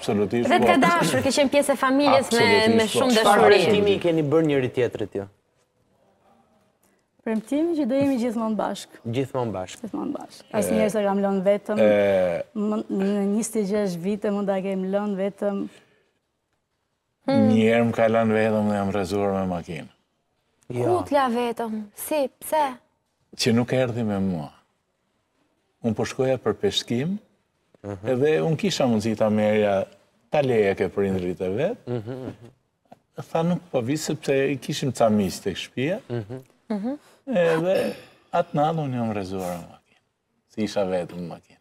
absolutisht. Dhe të dashur, ke qenë pjesë e familjes me shumë Çfarë dashuri. premtimi keni bërë njëri tjetrit ju? Premtimi që do jemi gjithmonë bashkë. Gjithmonë bashkë. Gjithmonë bashkë. Asnjëherë s'e kam lënë vetëm. Në 26 vite mund ta kem lënë vetëm. Njerë më ka lënë vetëm dhe jam rrezuar me makinë. Ku t'la vetëm? Si, pse? Që nuk erdhi me mua. Unë po shkoja për peshkim, edhe unë kisha mundësi ta merja ta leje ke prindrit e vetë. Tha nuk po vi sepse i kishim ca miq tek shtëpia. Edhe atë natë unë jam rrezuar me makinë. Si isha vetëm në makinë.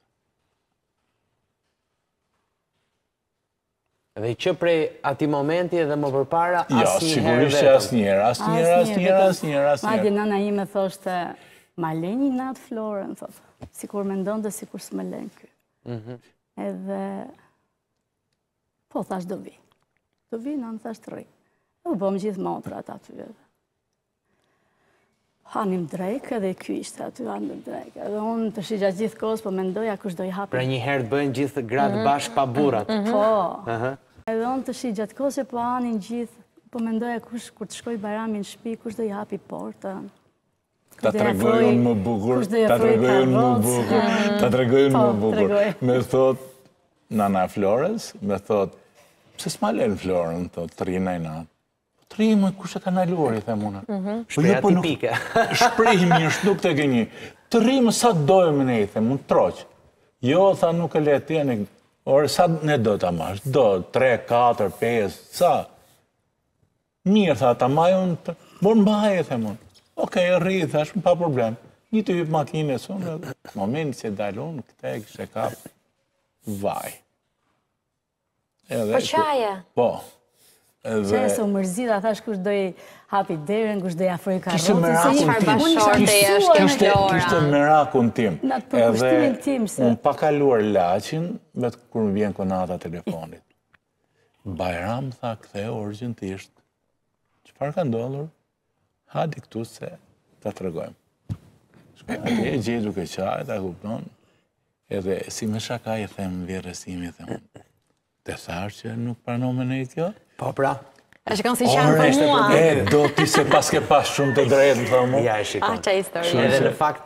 Dhe që prej ati momenti edhe më përpara Jo, asnjëherë sigurisht vetëm. asnjëherë. Madje nëna ime thoshte, ma le një natë Florën, thotë. Sikur mendonte sikur s'më lën ky. Edhe po thash do vi. Do vi, nënë thash të rri. U bëm gjithë motrat aty edhe. Hanim drekë edhe ky ishte aty hanim drekë. Edhe unë të shigja gjithë kohës, po mendoja kush do i hapi. Pra një herë të bëjnë gjithë gratë bashkë pa burrat. Po. Edhe unë të shigja të kohës që po hanin gjithë, po mendoja kush kur të shkoj Bajrami në shtëpi, kush do i hapi portën. Ta tregojnë më bukur, ta tregojnë më bukur, ta tregojnë më bukur. Me thot, nana Flores, me thot, pse s'ma len Florën, thot, të rina i natë. Të rinë, kush e ka naluar, i them unë. Shpreha tipike. Shprehimi është nuk të gënjë. Të rinë sa dojmë ne, i them unë, troq. Jo, tha nuk e le tjeni, orë sa ne do të amash, do, 3, 4, 5, sa. Mirë, tha, ta majun, borë mbaje, i them unë. Okej, rri, thash, pa problem. Një të hypë makine, sonë, momenti që dalë unë, këte e kështë e kapë, vaj. Po qaje? Po. Që e së mërzita, thash kush do i hapi derën, kush do i afroj karrocën. Kishte merakun tim. Në atë përkushtimin tim se. Unë pa kaluar laqin, vetë kur më vjen konata telefonit. Bajram, tha, ktheu urgjentisht. Çfarë ka ndodhur? Hadi këtu se ta tregojmë. Shkoj e gjej duke qaj, ta kupton. Edhe si me shaka i them vjerësimi, them. Të thash që nuk pranome në i kjo? Po pra. E shkon si qanë për mua. Do ti se pas ke pas shumë të drejtë, më thamë. Ja, e shikon. Qa histori. Edhe në fakt,